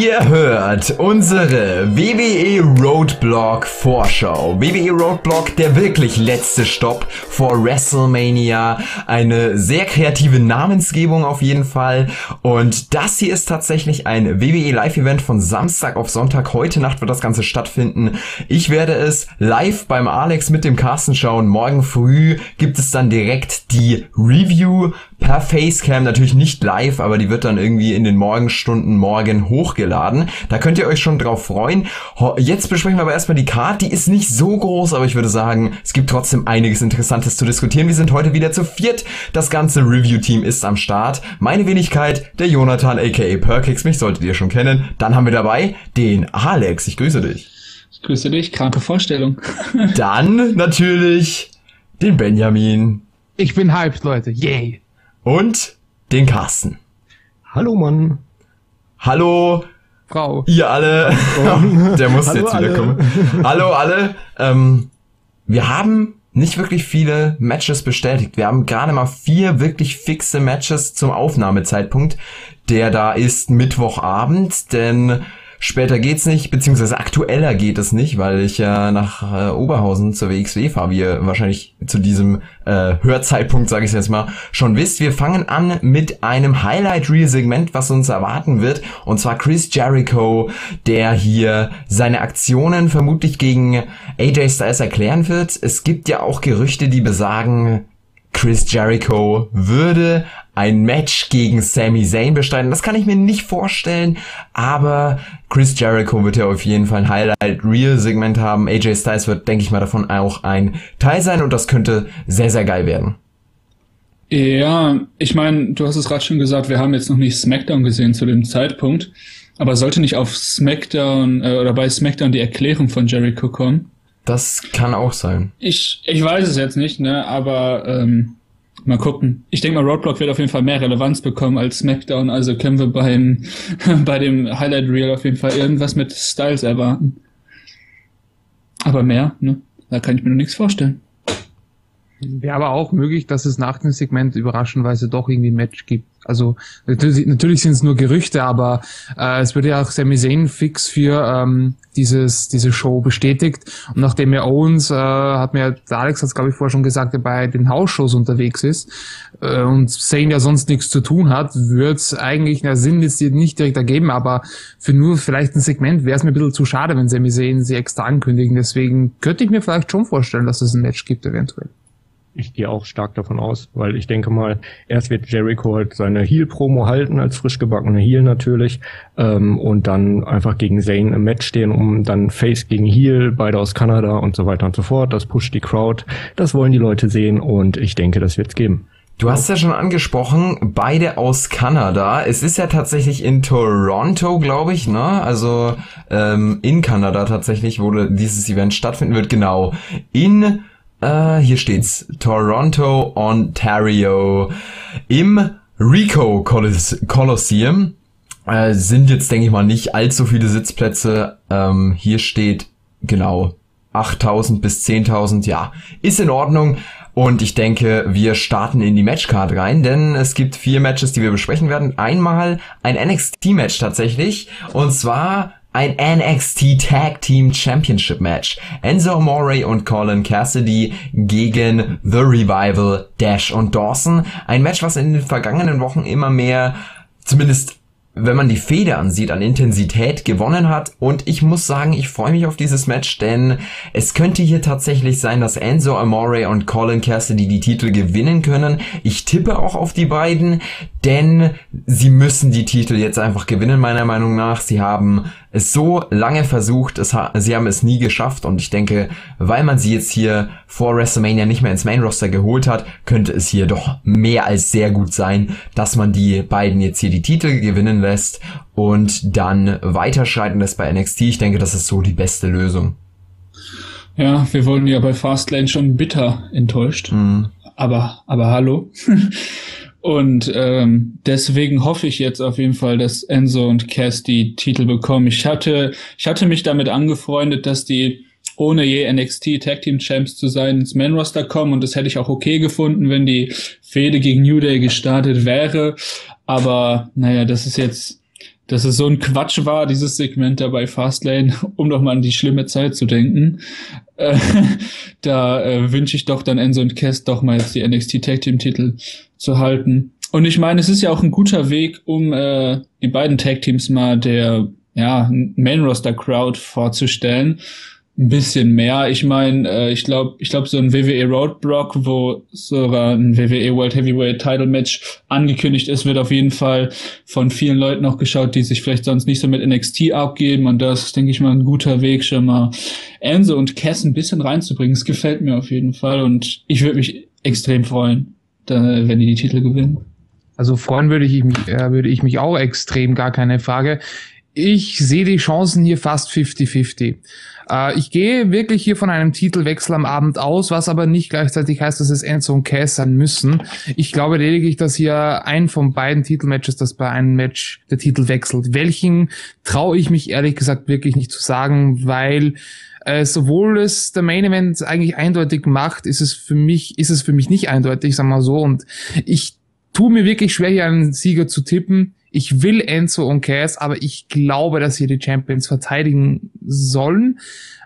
Ihr hört unsere WWE Roadblock Vorschau. WWE Roadblock, der wirklich letzte Stopp vor WrestleMania. Eine sehr kreative Namensgebung auf jeden Fall. Und das hier ist tatsächlich ein WWE Live-Event von Samstag auf Sonntag. Heute Nacht wird das Ganze stattfinden. Ich werde es live beim Alex mit dem Carsten schauen. Morgen früh gibt es dann direkt die Review per Facecam, natürlich nicht live, aber die wird dann irgendwie in den Morgenstunden morgen hochgeladen. Da könnt ihr euch schon drauf freuen. Jetzt besprechen wir aber erstmal die Card. Die ist nicht so groß, aber ich würde sagen, es gibt trotzdem einiges Interessantes zu diskutieren. Wir sind heute wieder zu viert. Das ganze Review-Team ist am Start. Meine Wenigkeit, der Jonathan aka Perkix, mich solltet ihr schon kennen. Dann haben wir dabei den Alex. Ich grüße dich. Ich grüße dich, kranke Vorstellung. Dann natürlich den Benjamin. Ich bin hyped, Leute. Yay. Und den Carsten. Hallo Mann. Hallo Frau. Ihr alle. Der muss Hallo jetzt wieder alle. kommen. Hallo alle. Wir haben nicht wirklich viele Matches bestätigt. Wir haben gerade mal 4 wirklich fixe Matches zum Aufnahmezeitpunkt. Der da ist Mittwochabend, denn später geht's nicht, beziehungsweise aktueller geht es nicht, weil ich ja nach Oberhausen zur WXW fahre, wie ihr wahrscheinlich zu diesem Hörzeitpunkt, sage ich jetzt mal, schon wisst. Wir fangen an mit einem Highlight-Reel-Segment, was uns erwarten wird, und zwar Chris Jericho, der hier seine Aktionen vermutlich gegen AJ Styles erklären wird. Es gibt ja auch Gerüchte, die besagen, Chris Jericho würde ein Match gegen Sami Zayn bestreiten. Das kann ich mir nicht vorstellen, aber Chris Jericho wird ja auf jeden Fall ein Highlight-Reel-Segment haben. AJ Styles wird, denke ich mal, davon auch ein Teil sein und das könnte sehr, sehr geil werden. Ja, ich meine, du hast es gerade schon gesagt, wir haben jetzt noch nicht SmackDown gesehen zu dem Zeitpunkt, aber sollte nicht auf SmackDown oder bei SmackDown die Erklärung von Jericho kommen? Das kann auch sein. Ich weiß es jetzt nicht, ne, aber mal gucken. Ich denke mal, Roadblock wird auf jeden Fall mehr Relevanz bekommen als SmackDown, also können wir bei dem Highlight Reel auf jeden Fall irgendwas mit Styles erwarten. Aber mehr, ne, da kann ich mir noch nichts vorstellen. Wäre aber auch möglich, dass es nach dem Segment überraschenderweise doch irgendwie ein Match gibt. Also natürlich sind es nur Gerüchte, aber es wird ja auch Sami Zayn fix für diese Show bestätigt. Und nachdem ja Owens, hat mir der Alex hat es glaube ich vorher schon gesagt, der bei den House-Shows unterwegs ist und Zayn ja sonst nichts zu tun hat, würde es eigentlich, Sinn jetzt nicht direkt ergeben, aber für nur vielleicht ein Segment wäre es mir ein bisschen zu schade, wenn Sami Zayn sie extra ankündigen. Deswegen könnte ich mir vielleicht schon vorstellen, dass es ein Match gibt eventuell. Ich gehe auch stark davon aus, weil ich denke mal, erst wird Jericho halt seine Heel-Promo halten, als frisch gebackener Heel natürlich, und dann einfach gegen Zayn im Match stehen, um dann Face gegen Heel, beide aus Kanada und so weiter und so fort. Das pusht die Crowd, das wollen die Leute sehen und ich denke, das wird's geben. Du hast ja schon angesprochen, beide aus Kanada. Es ist ja tatsächlich in Toronto, glaube ich, ne? Also in Kanada tatsächlich, wo dieses Event stattfinden wird. Genau. Hier steht's. Toronto, Ontario. Im Ricoh Coliseum. Sind jetzt, denke ich mal, nicht allzu viele Sitzplätze. Hier steht, genau, 8.000 bis 10.000. Ja, ist in Ordnung. Und ich denke, wir starten in die Matchcard rein, denn es gibt 4 Matches, die wir besprechen werden. Einmal ein NXT-Match tatsächlich. Und zwar ein NXT Tag Team Championship Match. Enzo Amore und Colin Cassidy gegen The Revival, Dash und Dawson. Ein Match, was in den vergangenen Wochen immer mehr, zumindest wenn man die Fehde ansieht, an Intensität gewonnen hat. Und ich muss sagen, ich freue mich auf dieses Match, denn es könnte hier tatsächlich sein, dass Enzo Amore und Colin Cassidy die Titel gewinnen können. Ich tippe auch auf die beiden, denn sie müssen die Titel jetzt einfach gewinnen, meiner Meinung nach. Sie haben es so lange versucht, sie haben es nie geschafft und ich denke, weil man sie jetzt hier vor WrestleMania nicht mehr ins Main-Roster geholt hat, könnte es hier doch mehr als sehr gut sein, dass man die beiden jetzt hier die Titel gewinnen lässt und dann weiterschreiten lässt bei NXT. Ich denke, das ist so die beste Lösung. Ja, wir wurden ja bei Fastlane schon bitter enttäuscht. Aber hallo. Und deswegen hoffe ich jetzt auf jeden Fall, dass Enzo und Cass die Titel bekommen. Ich hatte mich damit angefreundet, dass die ohne je NXT Tag Team Champs zu sein ins Main Roster kommen und das hätte ich auch okay gefunden, wenn die Fehde gegen New Day gestartet wäre. Aber naja, das ist jetzt dass es so ein Quatsch war, dieses Segment da bei Fastlane, um doch mal an die schlimme Zeit zu denken. Da wünsche ich doch dann Enzo und Cass doch mal jetzt die NXT Tag Team Titel zu halten. Und ich meine, es ist ja auch ein guter Weg, um die beiden Tag Teams mal der Main Roster Crowd vorzustellen. Ein bisschen mehr. Ich meine, ich glaube, so ein WWE Roadblock, wo sogar ein WWE World Heavyweight Title Match angekündigt ist, wird auf jeden Fall von vielen Leuten noch geschaut, die sich vielleicht sonst nicht so mit NXT abgeben. Und das ist, denke ich mal, ein guter Weg, schon mal Enzo und Cass ein bisschen reinzubringen. Es gefällt mir auf jeden Fall. Und ich würde mich extrem freuen, wenn die Titel gewinnen. Also freuen würde ich mich auch extrem, gar keine Frage. Ich sehe die Chancen hier fast 50-50. Ich gehe wirklich hier von einem Titelwechsel am Abend aus, was aber nicht gleichzeitig heißt, dass es Enzo und Cass sein müssen. Ich glaube lediglich, dass hier ein von beiden Titelmatches, das bei einem Match der Titel wechselt. Welchen traue ich mich ehrlich gesagt wirklich nicht zu sagen, weil sowohl es der Main Event eigentlich eindeutig macht, ist es für mich nicht eindeutig, sagen wir mal so. Und ich tue mir wirklich schwer, hier einen Sieger zu tippen. Ich will Enzo und Cass, aber ich glaube, dass hier die Champions verteidigen sollen.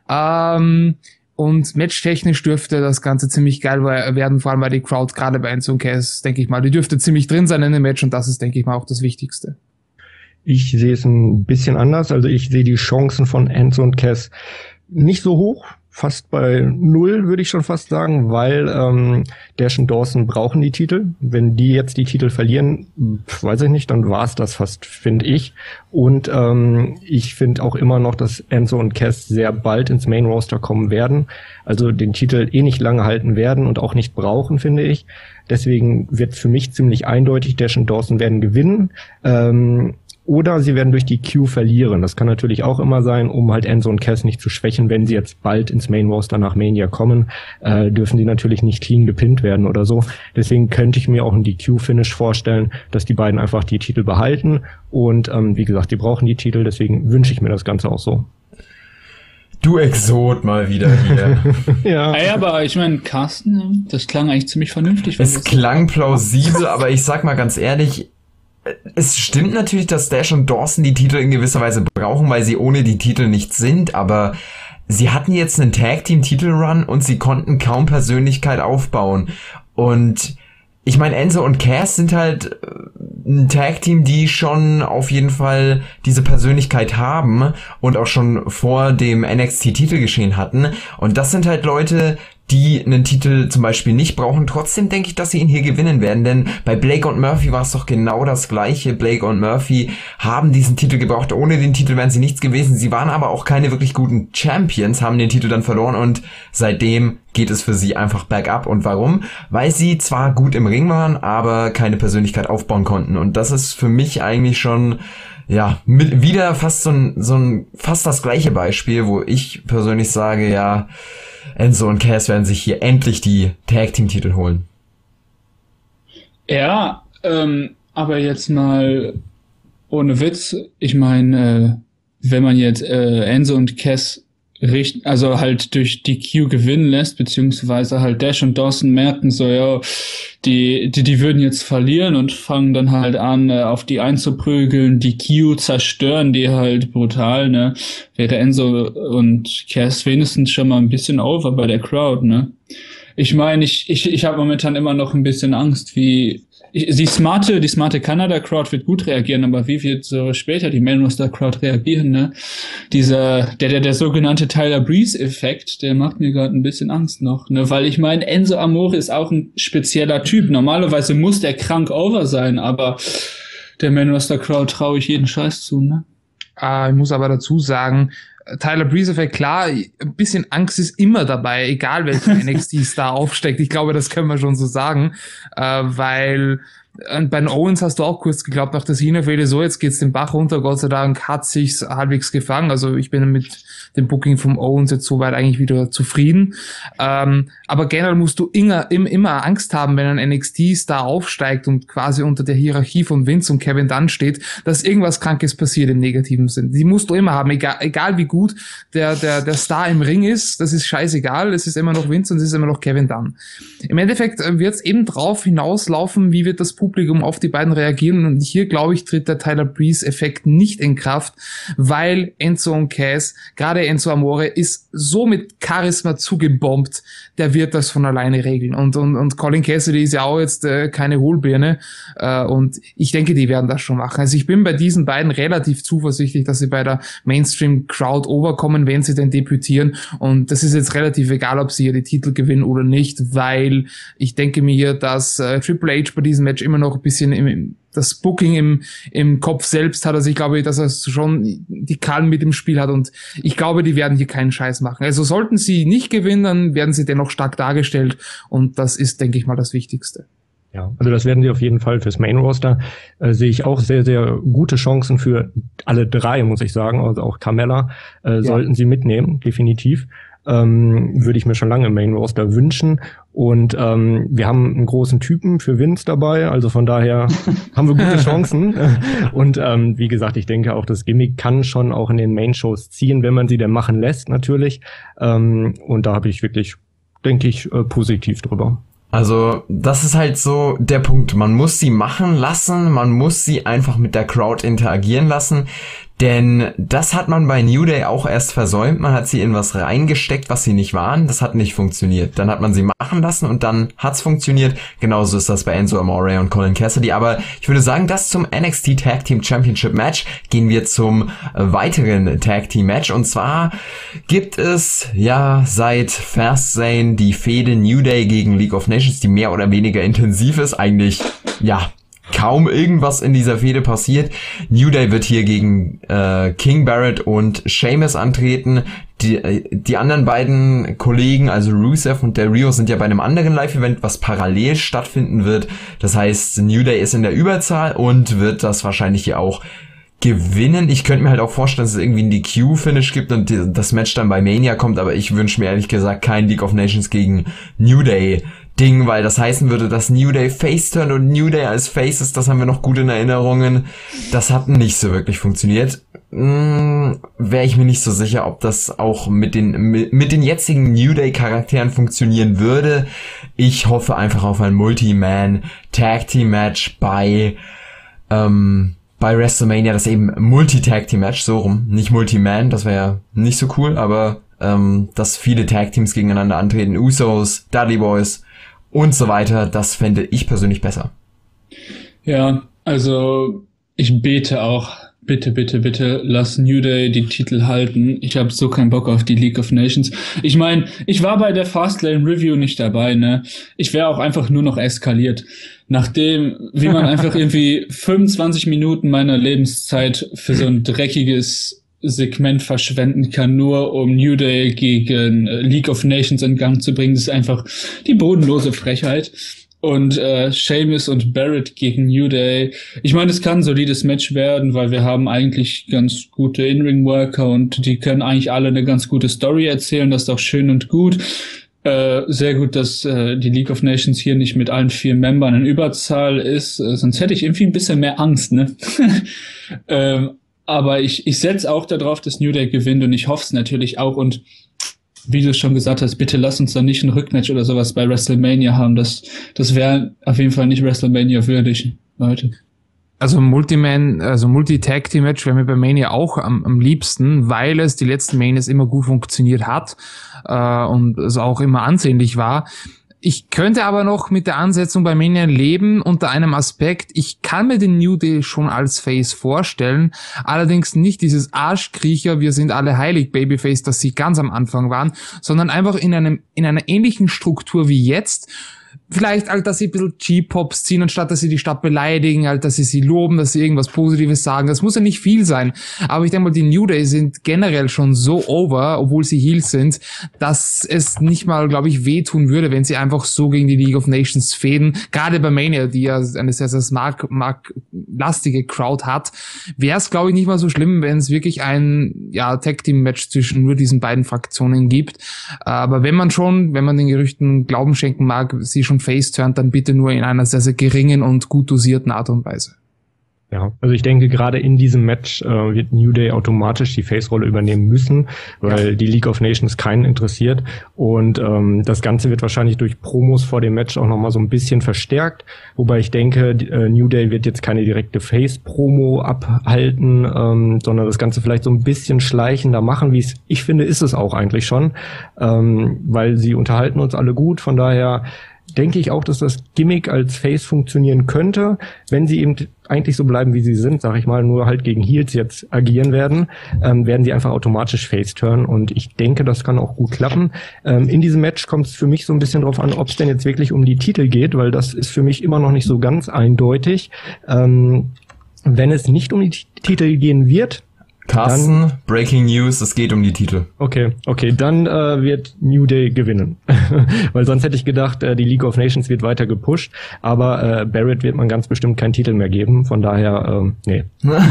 Und matchtechnisch dürfte das Ganze ziemlich geil werden, vor allem weil die Crowd gerade bei Enzo und Cass, denke ich mal, die dürfte ziemlich drin sein in dem Match und das ist, denke ich mal, auch das Wichtigste. Ich sehe es ein bisschen anders. Also ich sehe die Chancen von Enzo und Cass nicht so hoch. Fast bei 0, würde ich schon fast sagen, weil Dash und Dawson brauchen die Titel. Wenn die jetzt die Titel verlieren, weiß ich nicht, dann war es das fast, finde ich. Und ich finde auch immer noch, dass Enzo und Cass sehr bald ins Main Roster kommen werden. Also den Titel nicht lange halten werden und auch nicht brauchen, finde ich. Deswegen wird für mich ziemlich eindeutig, Dash und Dawson werden gewinnen. Oder sie werden durch die Q verlieren. Das kann natürlich auch immer sein, um halt Enzo und Cass nicht zu schwächen. Wenn sie jetzt bald ins Main Roster nach Mania kommen, dürfen sie natürlich nicht clean gepinnt werden oder so. Deswegen könnte ich mir auch ein DQ-Finish vorstellen, dass die beiden einfach die Titel behalten. Und wie gesagt, die brauchen die Titel, deswegen wünsche ich mir das Ganze auch so. Du Exot mal wieder hier. Ja. Ey, aber ich meine, Carsten, das klang eigentlich ziemlich vernünftig. Es klang plausibel, aber ich sag mal ganz ehrlich, es stimmt natürlich, dass Dash und Dawson die Titel in gewisser Weise brauchen, weil sie ohne die Titel nicht sind, aber sie hatten jetzt einen Tag-Team-Titel-Run und sie konnten kaum Persönlichkeit aufbauen. Und ich meine, Enzo und Cass sind halt ein Tag-Team, die schon auf jeden Fall diese Persönlichkeit haben und auch schon vor dem NXT-Titelgeschehen hatten. Und das sind halt Leute, die einen Titel zum Beispiel nicht brauchen. Trotzdem denke ich, dass sie ihn hier gewinnen werden, denn bei Blake und Murphy war es doch genau das Gleiche. Blake und Murphy haben diesen Titel gebraucht. Ohne den Titel wären sie nichts gewesen. Sie waren aber auch keine wirklich guten Champions, haben den Titel dann verloren und seitdem geht es für sie einfach bergab. Und warum? Weil sie zwar gut im Ring waren, aber keine Persönlichkeit aufbauen konnten. Und das ist für mich eigentlich schon wieder fast fast das gleiche Beispiel, wo ich persönlich sage, ja, Enzo und Cass werden sich hier endlich die Tag-Team-Titel holen. Ja, aber jetzt mal ohne Witz. Ich meine, wenn man jetzt Enzo und Cass also halt durch die Q gewinnen lässt, beziehungsweise halt Dash und Dawson merken so, ja, die würden jetzt verlieren und fangen dann halt an, auf die einzuprügeln, die Q zerstören die halt brutal, ne, wäre Enzo und Cass wenigstens schon mal ein bisschen over bei der Crowd, ne. Ich meine, ich habe momentan immer noch ein bisschen Angst, die smarte Kanada-Crowd wird gut reagieren, aber wie wird so später die Main Roster Crowd reagieren, ne? Der sogenannte Tyler Breeze-Effekt, der macht mir gerade ein bisschen Angst noch, ne? Weil ich meine, Enzo Amore ist auch ein spezieller Typ. Normalerweise muss der krank over sein, aber der Main Roster Crowd traue ich jeden Scheiß zu, ne? Ich muss aber dazu sagen, Tyler Breeze-Effekt, klar, ein bisschen Angst ist immer dabei, egal welcher NXT-Star aufsteckt. Ich glaube, das können wir schon so sagen, weil bei den Owens hast du auch kurz geglaubt, nach der Cena-Fehde, so, jetzt geht's den Bach runter, Gott sei Dank hat sich's halbwegs gefangen. Also ich bin mit dem Booking vom Owens jetzt soweit eigentlich wieder zufrieden. Aber generell musst du immer Angst haben, wenn ein NXT-Star aufsteigt und quasi unter der Hierarchie von Vince und Kevin Dunn steht, dass irgendwas Krankes passiert im negativen Sinn. Die musst du immer haben, egal wie gut der Star im Ring ist, das ist scheißegal, es ist immer noch Vince und es ist immer noch Kevin Dunn. Im Endeffekt wird es eben drauf hinauslaufen, wie wird das Publikum auf die beiden reagieren, und hier, glaube ich, tritt der Tyler Breeze-Effekt nicht in Kraft, weil Enzo und Cass, gerade Enzo Amore, ist so mit Charisma zugebombt, der wird das von alleine regeln. Und Colin Cassidy ist ja auch jetzt keine Hohlbirne, und ich denke, die werden das schon machen. Also ich bin bei diesen beiden relativ zuversichtlich, dass sie bei der Mainstream-Crowd overkommen, wenn sie denn debütieren, und das ist jetzt relativ egal, ob sie hier die Titel gewinnen oder nicht, weil ich denke mir, dass Triple H bei diesem Match immer noch ein bisschen das Booking im Kopf selbst hat. Also ich glaube, dass er schon die Kalm mit dem Spiel hat, und ich glaube, die werden hier keinen Scheiß machen. Also sollten sie nicht gewinnen, dann werden sie dennoch stark dargestellt, und das ist, denke ich mal, das Wichtigste. Ja, also das werden sie auf jeden Fall fürs Main-Roster. Sehe ich auch sehr, sehr gute Chancen für alle drei, muss ich sagen. Also auch Carmella sollten sie mitnehmen, definitiv. Würde ich mir schon lange im Main-Roster wünschen. Und wir haben einen großen Typen für Vince dabei, also von daher haben wir gute Chancen. Und wie gesagt, ich denke auch, das Gimmick kann schon auch in den Main-Shows ziehen, wenn man sie denn machen lässt, natürlich. Und da habe ich wirklich, denke ich, positiv drüber. Also, das ist halt so der Punkt. Man muss sie machen lassen, man muss sie einfach mit der Crowd interagieren lassen, denn das hat man bei New Day auch erst versäumt. Man hat sie in was reingesteckt, was sie nicht waren. Das hat nicht funktioniert. Dann hat man sie machen lassen und dann hat's funktioniert. Genauso ist das bei Enzo Amore und Colin Cassidy. Aber ich würde sagen, das zum NXT Tag Team Championship Match. Gehen wir zum weiteren Tag Team Match. Und zwar gibt es ja seit Fastlane die Fehde New Day gegen League of Nations, die mehr oder weniger intensiv ist. Eigentlich, ja, kaum irgendwas in dieser Fehde passiert. New Day wird hier gegen King Barrett und Sheamus antreten. Die anderen beiden Kollegen, also Rusev und Del Rio, sind ja bei einem anderen Live-Event, was parallel stattfinden wird. Das heißt, New Day ist in der Überzahl und wird das wahrscheinlich hier auch gewinnen. Ich könnte mir halt auch vorstellen, dass es irgendwie ein DQ-Finish gibt und das Match dann bei Mania kommt, aber ich wünsche mir ehrlich gesagt kein League of Nations gegen New Day Ding, weil das heißen würde, dass New Day Face turn und New Day als Face ist, das haben wir noch gut in Erinnerungen. Das hat nicht so wirklich funktioniert. Wäre ich mir nicht so sicher, ob das auch mit den jetzigen New Day Charakteren funktionieren würde. Ich hoffe einfach auf ein Multi-Man Tag Team Match bei WrestleMania, das eben Multi-Tag-Team-Match, so rum, nicht Multi-Man, das wäre ja nicht so cool, aber dass viele Tag-Teams gegeneinander antreten, Usos, Dudley Boys und so weiter, das fände ich persönlich besser. Ja, also ich bete auch, bitte, bitte, bitte, lass New Day die Titel halten. Ich habe so keinen Bock auf die League of Nations. Ich meine, ich war bei der Fastlane Review nicht dabei, ne? Ich wäre auch einfach nur noch eskaliert. Nachdem, wie man einfach irgendwie 25 Minuten meiner Lebenszeit für so ein dreckiges Segment verschwenden kann, nur um New Day gegen League of Nations in Gang zu bringen, das ist einfach die bodenlose Frechheit. Und Sheamus und Barrett gegen New Day. Ich meine, es kann ein solides Match werden, weil wir haben eigentlich ganz gute In-Ring-Worker und die können eigentlich alle eine ganz gute Story erzählen. Das ist auch schön und gut. Sehr gut, dass die League of Nations hier nicht mit allen 4 Membern in Überzahl ist. Sonst hätte ich irgendwie ein bisschen mehr Angst, ne? Aber ich setze auch darauf, dass New Day gewinnt und ich hoffe es natürlich auch. Und wie du schon gesagt hast, bitte lass uns dann nicht ein Rückmatch oder sowas bei WrestleMania haben. Das wäre auf jeden Fall nicht WrestleMania würdig, Leute. Also Multi-Tag-Team-Match wäre mir bei Mania auch am liebsten, weil es die letzten Manias immer gut funktioniert hat und es auch immer ansehnlich war. Ich könnte aber noch mit der Ansetzung bei Mania leben unter einem Aspekt. Ich kann mir den New Day schon als Face vorstellen, allerdings nicht dieses Arschkriecher, wir sind alle heilig Babyface, das sie ganz am Anfang waren, sondern einfach in einer ähnlichen Struktur wie jetzt. Vielleicht halt, dass sie ein bisschen G-Pops ziehen, anstatt dass sie die Stadt beleidigen, halt, dass sie loben, dass sie irgendwas Positives sagen. Das muss ja nicht viel sein. Aber ich denke mal, die New Day sind generell schon so over, obwohl sie Heels sind, dass es nicht mal, glaube ich, wehtun würde, wenn sie einfach so gegen die League of Nations fäden. Gerade bei Mania, die ja eine sehr, sehr lastige Crowd hat, wäre es, glaube ich, nicht mal so schlimm, wenn es wirklich ein Tag-Team-Match zwischen nur diesen beiden Fraktionen gibt. Aber wenn man den Gerüchten Glauben schenken mag, sie schon face-turnt, dann bitte nur in einer sehr, sehr geringen und gut dosierten Art und Weise. Ja, also ich denke, gerade in diesem Match wird New Day automatisch die Face-Rolle übernehmen müssen, weil die League of Nations keinen interessiert. Und das Ganze wird wahrscheinlich durch Promos vor dem Match auch nochmal so ein bisschen verstärkt. Wobei ich denke, New Day wird jetzt keine direkte Face-Promo abhalten, sondern das Ganze vielleicht so ein bisschen schleichender machen, wie es, ich finde, ist es auch eigentlich schon, weil sie unterhalten uns alle gut. Von daher denke ich auch, dass das Gimmick als Face funktionieren könnte, wenn sie eben eigentlich so bleiben, wie sie sind, sag ich mal, nur halt gegen Heels jetzt agieren werden sie einfach automatisch Face-turn und ich denke, das kann auch gut klappen. In diesem Match kommt es für mich so ein bisschen drauf an, ob es denn jetzt wirklich um die Titel geht, weil das ist für mich immer noch nicht so ganz eindeutig. Wenn es nicht um die Titel gehen wird, Carsten, Breaking News, es geht um die Titel. Okay, dann wird New Day gewinnen. Weil sonst hätte ich gedacht, die League of Nations wird weiter gepusht, aber Barrett wird man ganz bestimmt keinen Titel mehr geben, von daher, nee.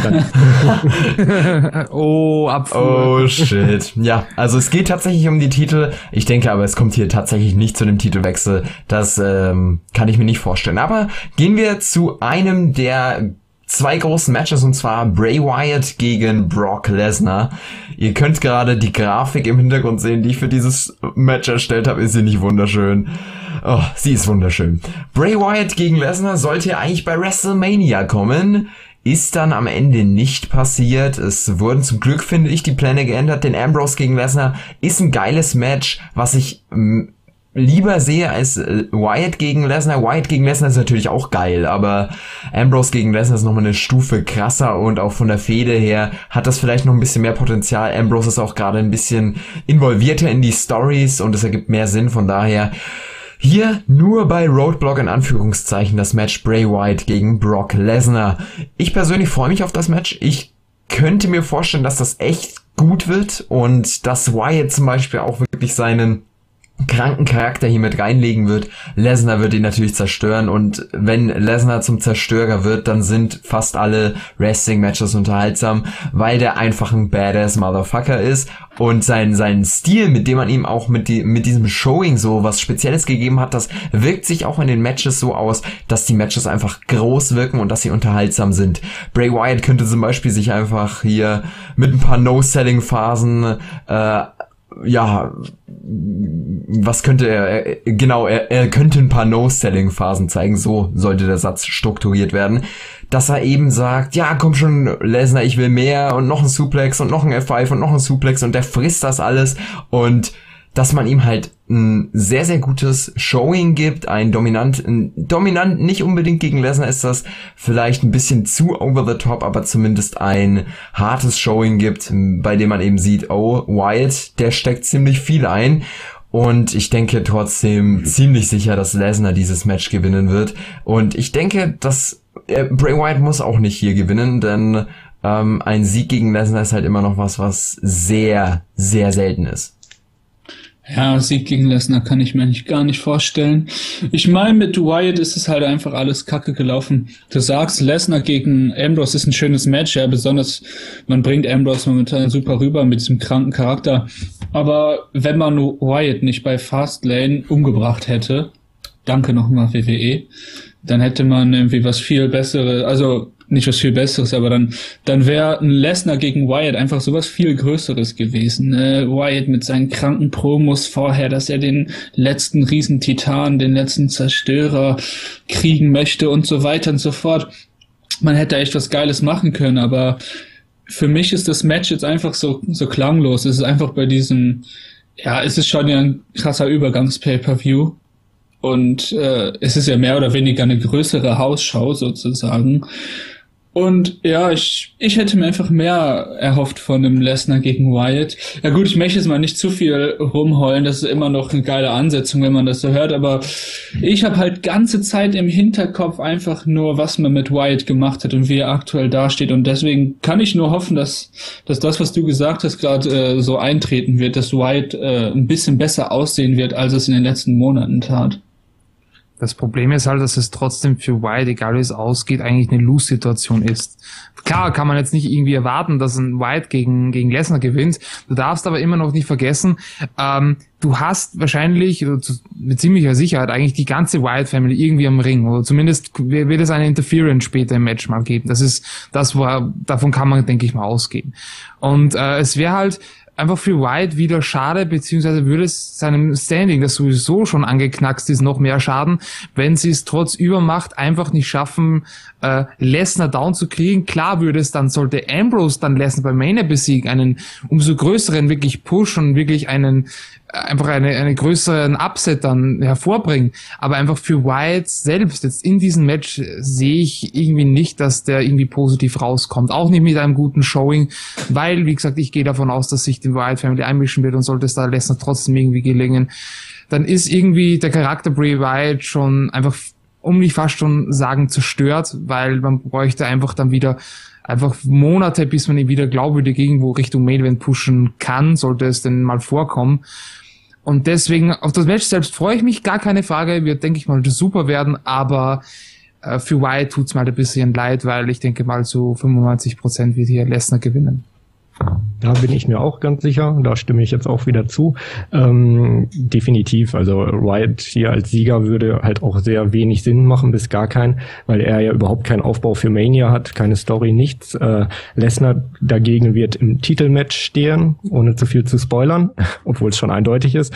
Oh, shit. Ja, also es geht tatsächlich um die Titel. Ich denke aber, es kommt hier tatsächlich nicht zu einem Titelwechsel. Das kann ich mir nicht vorstellen. Aber gehen wir zu einem der 2 großen Matches, und zwar Bray Wyatt gegen Brock Lesnar. Ihr könnt gerade die Grafik im Hintergrund sehen, die ich für dieses Match erstellt habe. Ist sie nicht wunderschön? Oh, sie ist wunderschön. Bray Wyatt gegen Lesnar sollte ja eigentlich bei WrestleMania kommen. Ist dann am Ende nicht passiert. Es wurden zum Glück, finde ich, die Pläne geändert. Denn Ambrose gegen Lesnar ist ein geiles Match, was ich lieber sehe als Wyatt gegen Lesnar. Wyatt gegen Lesnar ist natürlich auch geil, aber Ambrose gegen Lesnar ist nochmal eine Stufe krasser und auch von der Fehde her hat das vielleicht noch ein bisschen mehr Potenzial. Ambrose ist auch gerade ein bisschen involvierter in die Stories und es ergibt mehr Sinn, von daher hier nur bei Roadblock in Anführungszeichen das Match Bray Wyatt gegen Brock Lesnar. Ich persönlich freue mich auf das Match. Ich könnte mir vorstellen, dass das echt gut wird und dass Wyatt zum Beispiel auch wirklich seinen kranken Charakter hier mit reinlegen wird. Lesnar wird ihn natürlich zerstören und wenn Lesnar zum Zerstörer wird, dann sind fast alle Wrestling-Matches unterhaltsam, weil der einfach ein badass Motherfucker ist und sein Stil, mit dem man ihm auch mit diesem Showing so was Spezielles gegeben hat, das wirkt sich auch in den Matches so aus, dass die Matches einfach groß wirken und dass sie unterhaltsam sind. Bray Wyatt könnte zum Beispiel sich einfach hier mit ein paar No-Selling-Phasen was könnte er? Genau, er könnte ein paar No-Selling-Phasen zeigen, so sollte der Satz strukturiert werden, dass er eben sagt, ja, komm schon, Lesnar, ich will mehr und noch ein Suplex und noch ein F5 und noch ein Suplex und der frisst das alles und dass man ihm halt ein sehr, sehr gutes Showing gibt, ein dominant nicht unbedingt gegen Lesnar ist das vielleicht ein bisschen zu over the top, aber zumindest ein hartes Showing gibt, bei dem man eben sieht, oh, Wyatt, der steckt ziemlich viel ein und ich denke trotzdem ziemlich sicher, dass Lesnar dieses Match gewinnen wird und ich denke, dass Bray Wyatt muss auch nicht hier gewinnen, denn ein Sieg gegen Lesnar ist halt immer noch was sehr, sehr selten ist. Ja, Sieg gegen Lesnar kann ich mir gar nicht vorstellen. Ich meine, mit Wyatt ist es halt einfach alles kacke gelaufen. Du sagst, Lesnar gegen Ambrose ist ein schönes Match, ja, besonders man bringt Ambrose momentan super rüber mit diesem kranken Charakter. Aber wenn man Wyatt nicht bei Fastlane umgebracht hätte, danke nochmal WWE, dann hätte man irgendwie was viel Besseres, also nicht was viel Besseres, aber dann wäre ein Lesnar gegen Wyatt einfach sowas viel Größeres gewesen. Wyatt mit seinen kranken Promos vorher, dass er den letzten Riesentitan, den letzten Zerstörer kriegen möchte und so weiter und so fort. Man hätte echt was Geiles machen können, aber für mich ist das Match jetzt einfach so klanglos. Es ist einfach bei diesem, ja, es ist schon ja ein krasser Übergangs-Pay-Per-View. Und es ist ja mehr oder weniger eine größere Hausshow sozusagen. Und ja, ich hätte mir einfach mehr erhofft von einem Lesnar gegen Wyatt. Ja gut, ich möchte jetzt mal nicht zu viel rumheulen, das ist immer noch eine geile Ansetzung, wenn man das so hört, aber ich habe halt ganze Zeit im Hinterkopf einfach nur, was man mit Wyatt gemacht hat und wie er aktuell dasteht und deswegen kann ich nur hoffen, dass das, was du gesagt hast, gerade so eintreten wird, dass Wyatt ein bisschen besser aussehen wird, als es in den letzten Monaten tat. Das Problem ist halt, dass es trotzdem für Wyatt, egal wie es ausgeht, eigentlich eine Lose-Situation ist. Klar kann man jetzt nicht irgendwie erwarten, dass ein Wyatt gegen Lesnar gewinnt. Du darfst aber immer noch nicht vergessen, du hast wahrscheinlich, mit ziemlicher Sicherheit, eigentlich die ganze Wyatt-Family irgendwie am Ring. Oder zumindest wird es eine Interference später im Match mal geben. Davon kann man, denke ich mal, ausgehen. Und es wäre halt einfach für Wyatt wieder schade, beziehungsweise würde es seinem Standing, das sowieso schon angeknackst ist, noch mehr schaden, wenn sie es trotz Übermacht einfach nicht schaffen, Lesnar down zu kriegen. Klar sollte Ambrose dann Lesnar bei Mania besiegen, einen umso größeren wirklich Push und wirklich einen größeren Upset dann hervorbringen. Aber einfach für Wyatt selbst jetzt in diesem Match sehe ich irgendwie nicht, dass der irgendwie positiv rauskommt. Auch nicht mit einem guten Showing, weil, wie gesagt, ich gehe davon aus, dass sich die Wyatt Family einmischen wird und sollte es da Lesnar trotzdem irgendwie gelingen, dann ist irgendwie der Charakter Bray Wyatt schon einfach, um nicht fast schon sagen, zerstört, weil man bräuchte einfach dann wieder Monate, bis man ihn wieder glaubwürdig irgendwo Richtung Main Event pushen kann, sollte es denn mal vorkommen. Und deswegen, auf das Match selbst freue ich mich, gar keine Frage, wird, denke ich mal, super werden, aber für Wyatt tut's mal ein bisschen leid, weil ich denke mal zu 95% wird hier Lesnar gewinnen. Da bin ich mir auch ganz sicher, da stimme ich jetzt auch wieder zu. Definitiv, also Wyatt hier als Sieger würde halt auch sehr wenig Sinn machen, bis gar keinen, weil er ja überhaupt keinen Aufbau für Mania hat, keine Story, nichts. Lesnar dagegen wird im Titelmatch stehen, ohne zu viel zu spoilern, obwohl es schon eindeutig ist.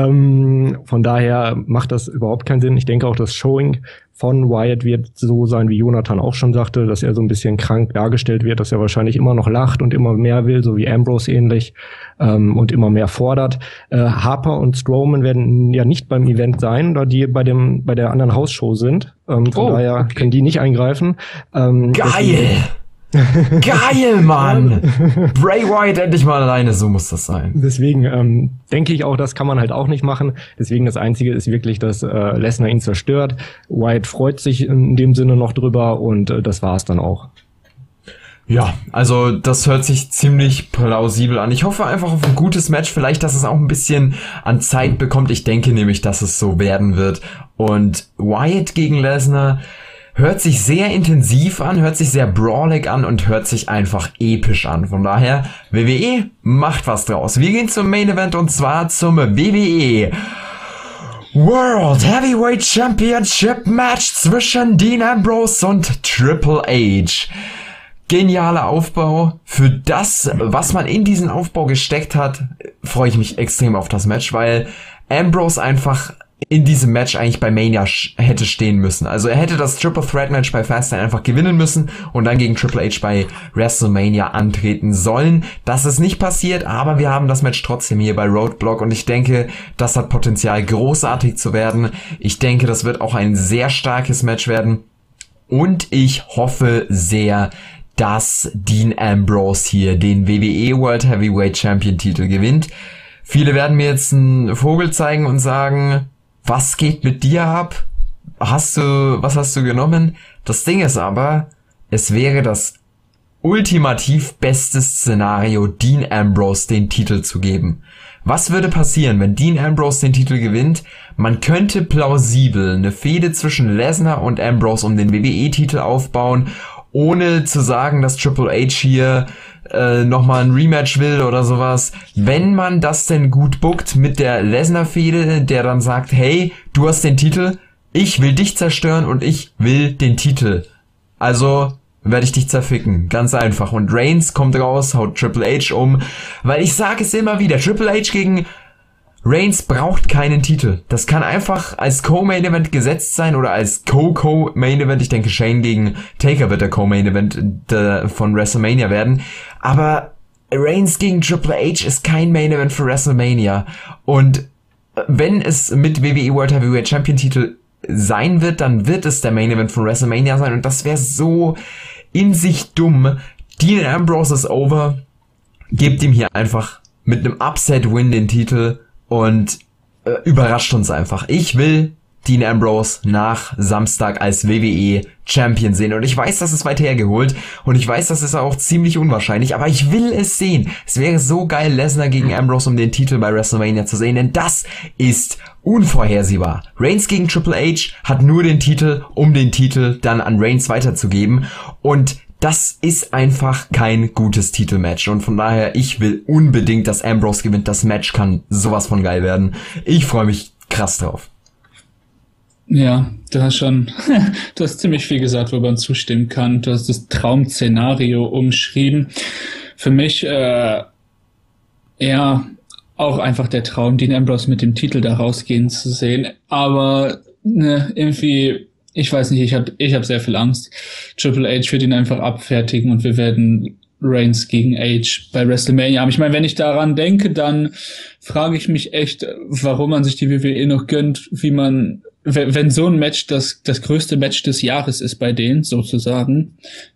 Von daher macht das überhaupt keinen Sinn. Ich denke auch, das Showing von Wyatt wird so sein, wie Jonathan auch schon sagte, dass er so ein bisschen krank dargestellt wird, dass er wahrscheinlich immer noch lacht und immer mehr will, so wie Ambrose ähnlich, und immer mehr fordert. Harper und Strowman werden ja nicht beim Event sein, da die bei der anderen Hausshow sind. Von daher können die nicht eingreifen. Geil! Geil, Mann! Bray Wyatt endlich mal alleine, so muss das sein. Deswegen denke ich auch, das kann man halt auch nicht machen. Deswegen das Einzige ist wirklich, dass Lesnar ihn zerstört. Wyatt freut sich in dem Sinne noch drüber und das war's dann auch. Ja, also das hört sich ziemlich plausibel an. Ich hoffe einfach auf ein gutes Match, vielleicht, dass es auch ein bisschen an Zeit bekommt. Ich denke nämlich, dass es so werden wird. Und Wyatt gegen Lesnar hört sich sehr intensiv an, hört sich sehr brawlig an und hört sich einfach episch an. Von daher, WWE macht was draus. Wir gehen zum Main Event und zwar zum WWE World Heavyweight Championship Match zwischen Dean Ambrose und Triple H. Genialer Aufbau. Für das, was man in diesen Aufbau gesteckt hat, freue ich mich extrem auf das Match, weil Ambrose einfach in diesem Match eigentlich bei Mania hätte stehen müssen. Also er hätte das Triple Threat Match bei Fastlane einfach gewinnen müssen und dann gegen Triple H bei WrestleMania antreten sollen. Das ist nicht passiert, aber wir haben das Match trotzdem hier bei Roadblock und ich denke, das hat Potenzial, großartig zu werden. Ich denke, das wird auch ein sehr starkes Match werden und ich hoffe sehr, dass Dean Ambrose hier den WWE World Heavyweight Champion Titel gewinnt. Viele werden mir jetzt einen Vogel zeigen und sagen, was geht mit dir ab? Was hast du genommen? Das Ding ist aber, es wäre das ultimativ beste Szenario, Dean Ambrose den Titel zu geben. Was würde passieren, wenn Dean Ambrose den Titel gewinnt? Man könnte plausibel eine Fehde zwischen Lesnar und Ambrose um den WWE-Titel aufbauen, ohne zu sagen, dass Triple H hier nochmal ein Rematch will oder sowas. Wenn man das denn gut bookt mit der Lesnar-Fehde, der dann sagt, hey, du hast den Titel, ich will dich zerstören und ich will den Titel. Also werde ich dich zerficken. Ganz einfach. Und Reigns kommt raus, haut Triple H um, weil ich sage es immer wieder, Triple H gegen Reigns braucht keinen Titel. Das kann einfach als Co-Main-Event gesetzt sein oder als Co-Main-Event. Ich denke, Shane gegen Taker wird der Co-Main-Event von WrestleMania werden. Aber Reigns gegen Triple H ist kein Main-Event für WrestleMania. Und wenn es mit WWE World Heavyweight Champion Titel sein wird, dann wird es der Main-Event von WrestleMania sein. Und das wäre so in sich dumm. Dean Ambrose ist over. Gebt ihm hier einfach mit einem Upset-Win den Titel. Und überrascht uns einfach. Ich will Dean Ambrose nach Samstag als WWE Champion sehen. Und ich weiß, das ist weit hergeholt und ich weiß, das ist auch ziemlich unwahrscheinlich, aber ich will es sehen. Es wäre so geil, Lesnar gegen Ambrose um den Titel bei WrestleMania zu sehen, denn das ist unvorhersehbar. Reigns gegen Triple H hat nur den Titel, um den Titel dann an Reigns weiterzugeben, und das ist einfach kein gutes Titelmatch, und von daher, ich will unbedingt, dass Ambrose gewinnt. Das Match kann sowas von geil werden. Ich freue mich krass drauf. Ja, du hast ziemlich viel gesagt, wo man zustimmen kann. Du hast das Traum-Szenario umschrieben. Für mich eher auch einfach der Traum, Dean Ambrose mit dem Titel da rausgehen zu sehen. Aber irgendwie, ich weiß nicht, ich hab sehr viel Angst. Triple H wird ihn einfach abfertigen und wir werden Reigns gegen H bei WrestleMania haben. Ich meine, wenn ich daran denke, dann frage ich mich echt, warum man sich die WWE noch gönnt, wenn so ein Match das größte Match des Jahres ist bei denen, sozusagen.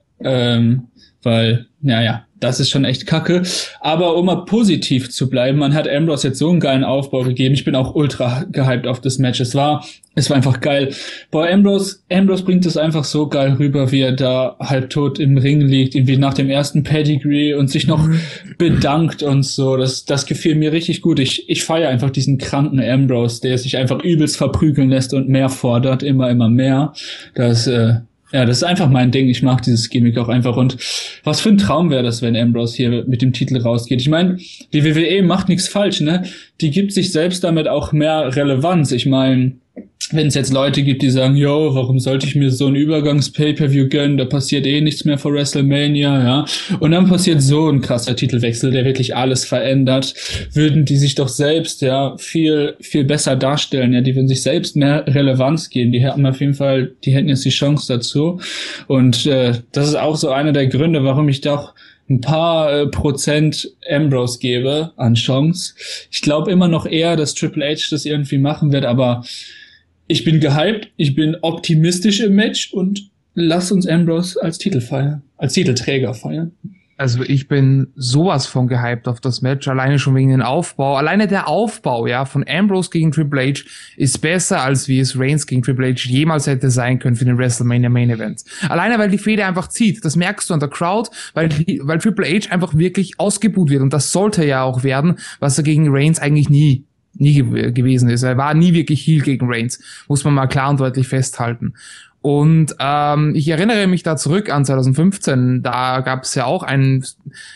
Weil, das ist schon echt kacke. Aber um mal positiv zu bleiben, man hat Ambrose jetzt so einen geilen Aufbau gegeben. Ich bin auch ultra gehypt auf das Match. Es war einfach geil. Boah, Ambrose bringt es einfach so geil rüber, wie er da halbtot im Ring liegt, irgendwie nach dem ersten Pedigree und sich noch bedankt und so. Das gefiel mir richtig gut. Ich feiere einfach diesen kranken Ambrose, der sich einfach übelst verprügeln lässt und mehr fordert, immer mehr. Das ist einfach mein Ding. Ich mag dieses Gimmick auch einfach. Und was für ein Traum wäre das, wenn Ambrose hier mit dem Titel rausgeht. Ich meine, die WWE macht nichts falsch, ne? Die gibt sich selbst damit auch mehr Relevanz. Ich meine, wenn es jetzt Leute gibt, die sagen, yo, warum sollte ich mir so ein Übergangs-Pay-Per-View gönnen? Da passiert eh nichts mehr vor WrestleMania, ja. Und dann passiert so ein krasser Titelwechsel, der wirklich alles verändert. Würden die sich doch selbst, viel, viel besser darstellen, ja. Die würden sich selbst mehr Relevanz geben. Die hätten jetzt die Chance dazu. Und das ist auch so einer der Gründe, warum ich doch ein paar Prozent Ambrose gebe an Chance. Ich glaube immer noch eher, dass Triple H das irgendwie machen wird, aber ich bin gehypt, ich bin optimistisch im Match und lass uns Ambrose als Titelträger feiern. Also ich bin sowas von gehypt auf das Match, alleine schon wegen dem Aufbau. Alleine der Aufbau, von Ambrose gegen Triple H ist besser, als wie es Reigns gegen Triple H jemals hätte sein können für den WrestleMania Main Event. Alleine, weil die Fehde einfach zieht. Das merkst du an der Crowd, weil Triple H einfach wirklich ausgebuht wird. Und das sollte ja auch werden, was er gegen Reigns eigentlich nie gewesen ist. Er war nie wirklich Heel gegen Reigns. Muss man mal klar und deutlich festhalten. Und ich erinnere mich da zurück an 2015, da gab es ja auch ein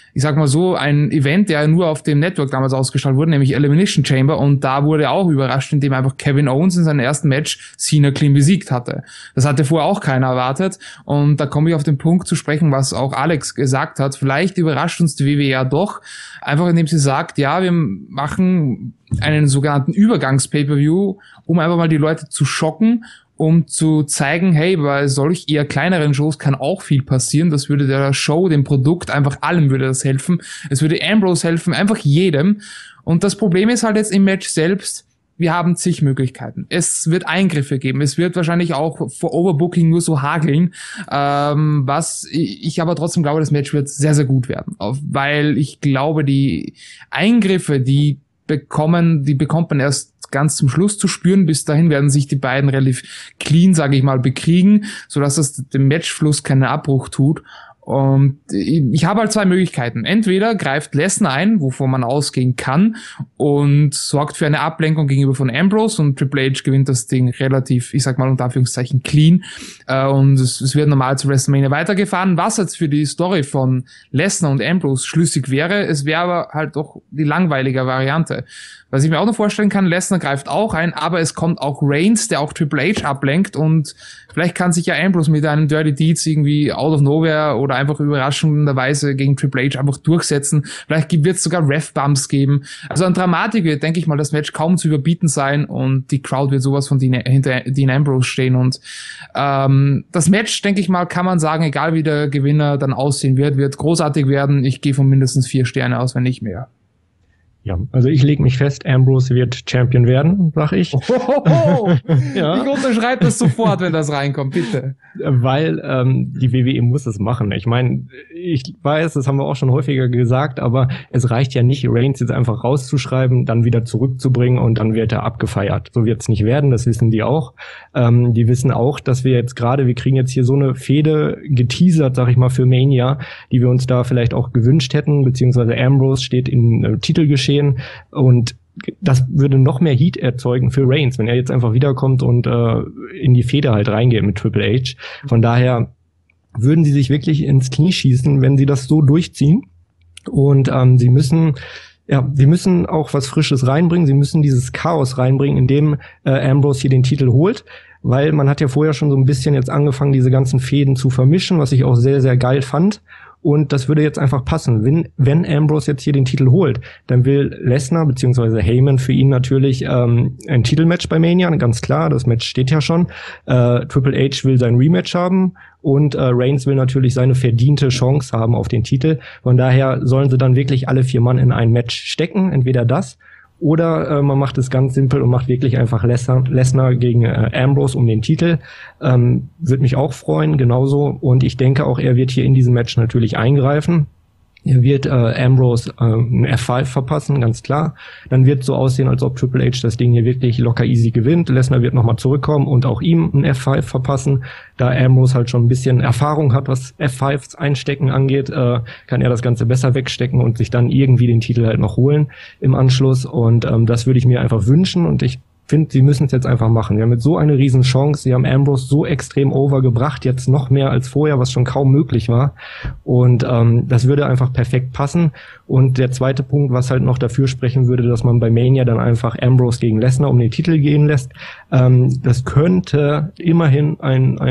Event, der nur auf dem Network damals ausgestrahlt wurde, nämlich Elimination Chamber, und da wurde auch überrascht, indem einfach Kevin Owens in seinem ersten Match Cena clean besiegt hatte. Das hatte vorher auch keiner erwartet, und da komme ich auf den Punkt zu sprechen, was auch Alex gesagt hat. Vielleicht überrascht uns die WWE ja doch, einfach indem sie sagt, wir machen einen sogenannten Übergangs-Pay-Per-View, um einfach mal die Leute zu schocken, um zu zeigen, hey, bei solch eher kleineren Shows kann auch viel passieren. Das würde der Show, dem Produkt, einfach allem würde das helfen. Es würde Ambrose helfen, einfach jedem. Und das Problem ist halt jetzt im Match selbst, wir haben zig Möglichkeiten. Es wird Eingriffe geben. Es wird wahrscheinlich auch vor Overbooking nur so hageln. Was ich aber trotzdem glaube, das Match wird sehr, sehr gut werden. Weil ich glaube, die Eingriffe, die bekommt man erst ganz zum Schluss zu spüren. Bis dahin werden sich die beiden relativ clean, sage ich mal, bekriegen, sodass das dem Matchfluss keinen Abbruch tut. Und ich habe halt zwei Möglichkeiten. Entweder greift Lesnar ein, wovon man ausgehen kann, und sorgt für eine Ablenkung gegenüber von Ambrose, und Triple H gewinnt das Ding relativ, ich sag mal unter Anführungszeichen, clean. Und es wird normal zu WrestleMania weitergefahren. Was jetzt für die Story von Lesnar und Ambrose schlüssig wäre, es wäre aber halt doch die langweilige Variante. Was ich mir auch noch vorstellen kann, Lesnar greift auch ein, aber es kommt auch Reigns, der auch Triple H ablenkt, und vielleicht kann sich ja Ambrose mit einem Dirty Deeds irgendwie out of nowhere oder einfach überraschenderweise gegen Triple H einfach durchsetzen. Vielleicht wird es sogar Ref-Bumps geben. Also an Dramatik wird, denke ich mal, das Match kaum zu überbieten sein, und die Crowd wird sowas von hinter Dean Ambrose stehen, und das Match, denke ich mal, kann man sagen, egal wie der Gewinner dann aussehen wird großartig werden. Ich gehe von mindestens 4 Sterne aus, wenn nicht mehr. Ja, also ich lege mich fest, Ambrose wird Champion werden, sag ich. Ja. Ich unterschreibe das sofort, wenn das reinkommt, bitte. Weil die WWE muss es machen. Ich meine, ich weiß, das haben wir auch schon häufiger gesagt, aber es reicht ja nicht, Reigns jetzt einfach rauszuschreiben, dann wieder zurückzubringen und dann wird er abgefeiert. So wird es nicht werden, das wissen die auch. Die wissen auch, dass wir jetzt gerade, wir kriegen jetzt hier so eine Fehde geteasert, sag ich mal, für Mania, die wir uns da vielleicht auch gewünscht hätten, beziehungsweise Ambrose steht im Titelgeschehen und das würde noch mehr Heat erzeugen für Reigns, wenn er jetzt einfach wiederkommt und in die Fehde halt reingeht mit Triple H. Von daher würden sie sich wirklich ins Knie schießen, wenn sie das so durchziehen. Und sie müssen auch was Frisches reinbringen. Sie müssen dieses Chaos reinbringen, indem Ambrose hier den Titel holt. Weil man hat ja vorher schon so ein bisschen jetzt angefangen, diese ganzen Fäden zu vermischen, was ich auch sehr, sehr geil fand. Und das würde jetzt einfach passen. Wenn Ambrose jetzt hier den Titel holt, dann will Lesnar beziehungsweise Heyman für ihn natürlich ein Titelmatch bei Mania, ganz klar, das Match steht ja schon. Triple H will sein Rematch haben und Reigns will natürlich seine verdiente Chance haben auf den Titel. Von daher sollen sie dann wirklich alle 4 Mann in ein Match stecken, entweder das oder man macht es ganz simpel und macht wirklich einfach Lesnar gegen Ambrose um den Titel. Würde mich auch freuen, genauso. Und ich denke auch, er wird hier in diesem Match natürlich eingreifen. Er wird Ambrose ein F5 verpassen, ganz klar. Dann wird es so aussehen, als ob Triple H das Ding hier wirklich locker easy gewinnt. Lesnar wird nochmal zurückkommen und auch ihm ein F5 verpassen. Da Ambrose halt schon ein bisschen Erfahrung hat, was F5s einstecken angeht, kann er das Ganze besser wegstecken und sich dann irgendwie den Titel halt noch holen im Anschluss. Und das würde ich mir einfach wünschen und ich finde, sie müssen es jetzt einfach machen. Wir haben jetzt so eine riesen Chance. Sie haben Ambrose so extrem overgebracht, jetzt noch mehr als vorher, was schon kaum möglich war. Und das würde einfach perfekt passen. Und der zweite Punkt, was halt noch dafür sprechen würde, dass man bei Mania dann einfach Ambrose gegen Lesnar um den Titel gehen lässt. Das könnte immerhin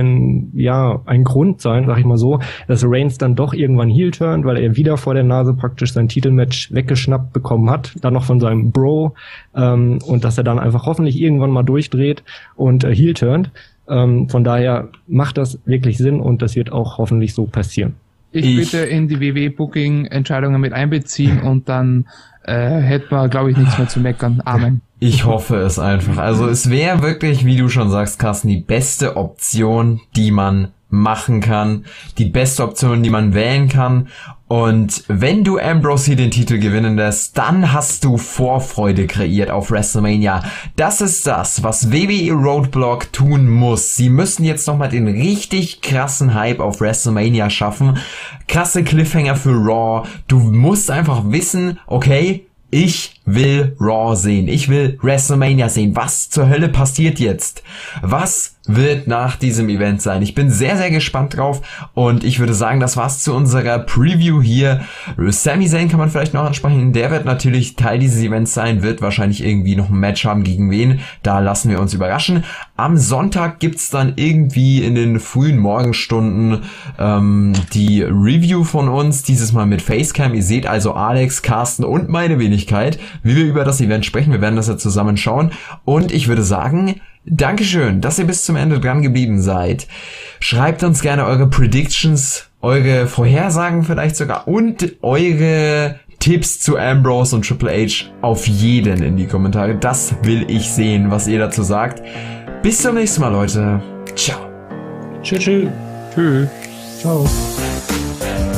ein Grund sein, sag ich mal so, dass Reigns dann doch irgendwann heel turnt, weil er wieder vor der Nase praktisch sein Titelmatch weggeschnappt bekommen hat, dann noch von seinem Bro, und dass er dann einfach hoffentlich irgendwann mal durchdreht und heel turnt. Von daher macht das wirklich Sinn und das wird auch hoffentlich so passieren. Ich bitte in die WWE-Booking-Entscheidungen mit einbeziehen und dann hätte man, glaube ich, nichts mehr zu meckern. Amen. Ich hoffe es einfach. Also es wäre wirklich, wie du schon sagst, Carsten, die beste Option, die man machen kann, die beste Option, die man wählen kann. Und wenn du Ambrose hier den Titel gewinnen lässt, dann hast du Vorfreude kreiert auf WrestleMania. Das ist das, was WWE Roadblock tun muss. Sie müssen jetzt nochmal den richtig krassen Hype auf WrestleMania schaffen. Krasse Cliffhanger für Raw. Du musst einfach wissen, okay, ich will Raw sehen. Ich will WrestleMania sehen. Was zur Hölle passiert jetzt? Was wird nach diesem Event sein? Ich bin sehr, sehr gespannt drauf und ich würde sagen, das war's zu unserer Preview hier. Sami Zayn kann man vielleicht noch ansprechen. Der wird natürlich Teil dieses Events sein, wird wahrscheinlich irgendwie noch ein Match haben gegen wen. Da lassen wir uns überraschen. Am Sonntag gibt's dann irgendwie in den frühen Morgenstunden die Review von uns, dieses Mal mit Facecam. Ihr seht also Alex, Carsten und meine Wenigkeit, wie wir über das Event sprechen. Wir werden das ja zusammen schauen und ich würde sagen, Dankeschön, dass ihr bis zum Ende dran geblieben seid. Schreibt uns gerne eure Predictions, eure Vorhersagen vielleicht sogar und eure Tipps zu Ambrose und Triple H auf jeden in die Kommentare. Das will ich sehen, was ihr dazu sagt. Bis zum nächsten Mal, Leute. Ciao. Tschüss. Tschüss. Ciao.